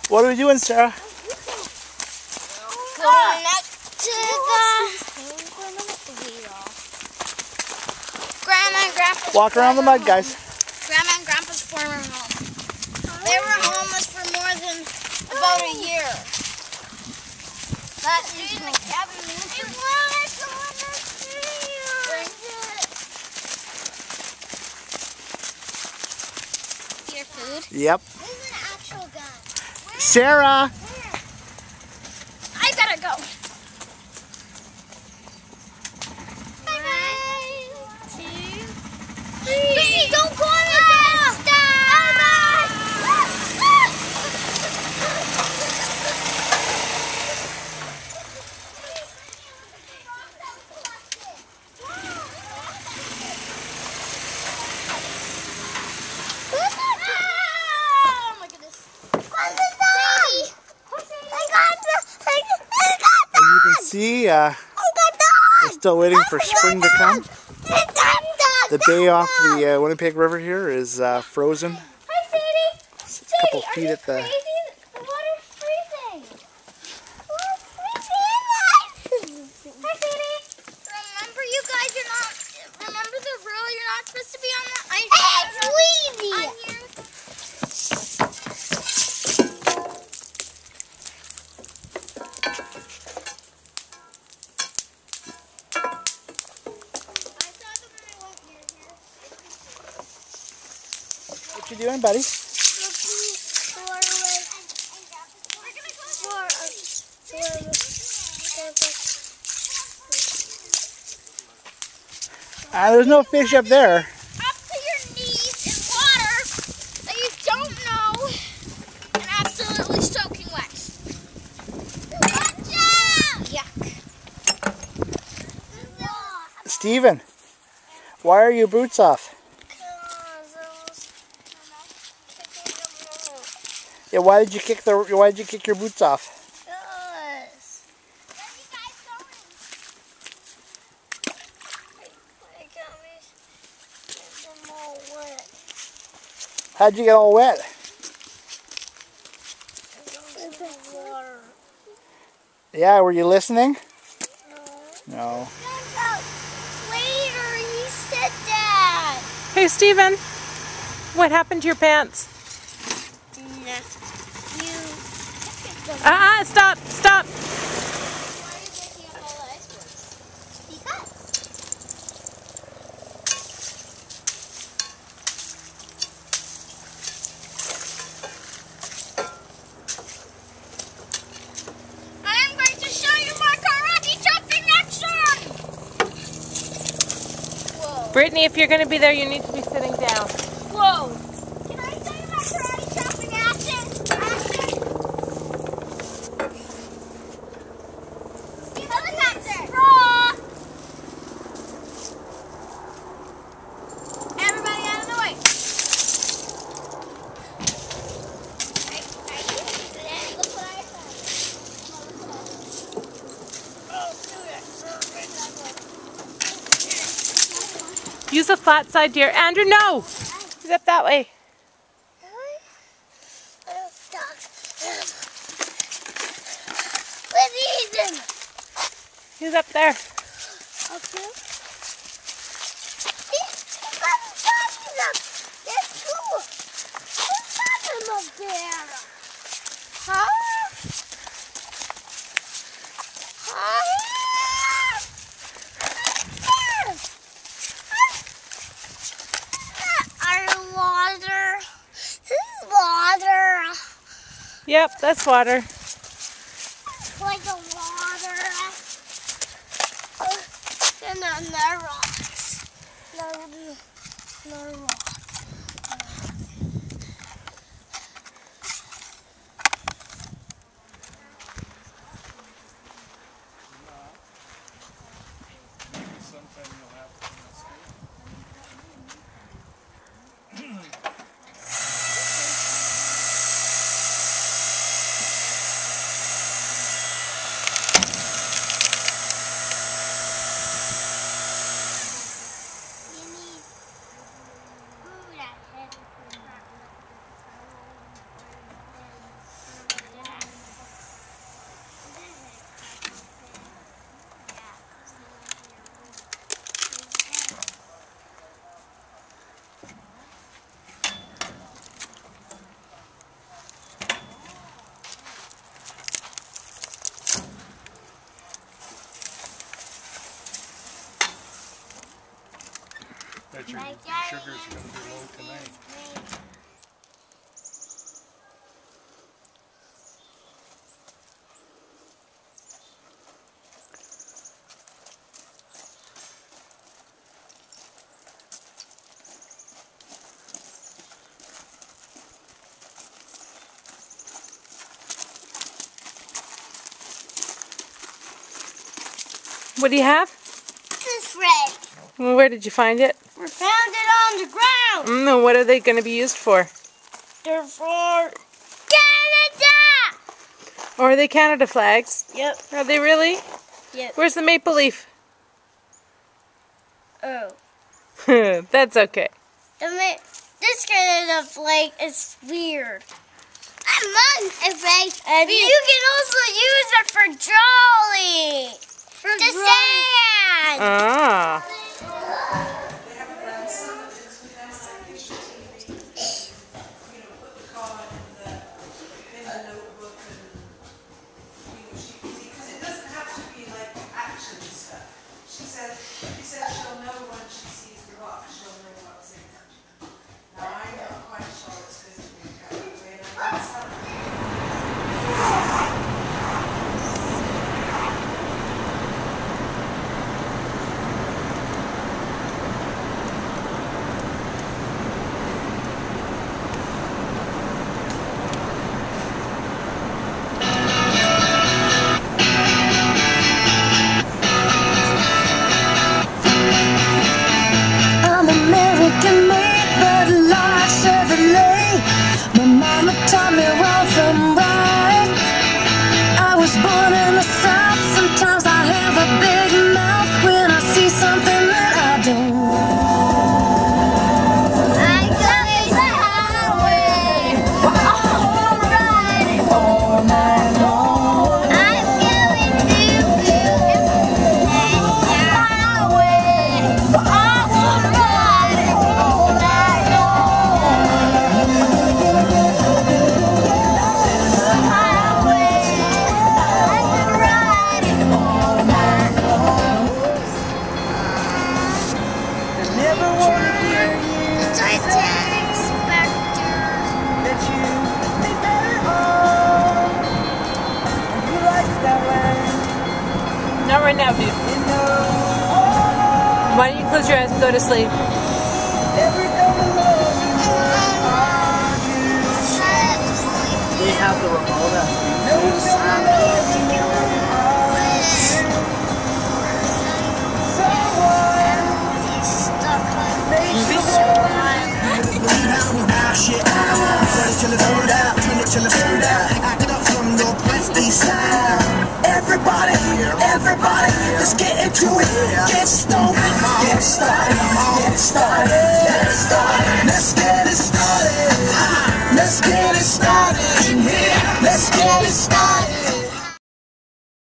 What are we doing, Sarah? Going up to Grandma and Grandpa's Walk around the mud, guys. Grandma and Grandpa's former home. They were homeless for more than about a year. That is the cabin. Your food? Yep. This is an actual gun. Sarah! I gotta go. Please don't go on the gas. Oh my goodness. As you can see, we're still waiting for spring to come. The bay off the Winnipeg River here is frozen. It's a couple feet at the... The water's freezing. Hi, Sadie. Remember, you guys, remember the rule, you're not supposed to be on the ice. It's Weezy. What you doing, buddy? There's no fish up there. Up to your knees in water that you don't know and absolutely soaking wet. Yuck. Steven, why are your boots off? Yeah, why did you kick your boots off? How'd you get all wet? Yeah, were you listening? No. Later, he said that. Hey, Steven, what happened to your pants? Stop, stop. Why are you making up all the icebergs? Because. I am going to show you my karate chopping action! Whoa. Brittany, if you're going to be there, you need to be sitting down. Whoa! Can I show you my karate chopping action? Helicopter! Straw! Everybody out of the way! Look what I found. Use the flat side, dear. Andrew, no! He's up that way. He's up there. Okay. Yep, that's water. Like the water. And then the rocks. The rocks. Bet your sugar's going to be low tonight. What do you have? This is red. Well, where did you find it? We found it on the ground. No, what are they going to be used for? They're for Canada. Or are they Canada flags? Yep. Are they really? Yep. Where's the maple leaf? Oh. That's okay. This Canada flag is weird. I love a flag. And you can also use it for jolly. For the sand. Ah. She said she'll know when she sees the book. She'll know what's in it. Now I'm not quite sure it's going to be a way, and I didn't tell her. Not right now, dude. Why don't you close your eyes and go to sleep? They have the remote at Everybody, let's get into it. Get stoned, get started, get started, get started. Let's get it started. Let's get it started. Let's get it started.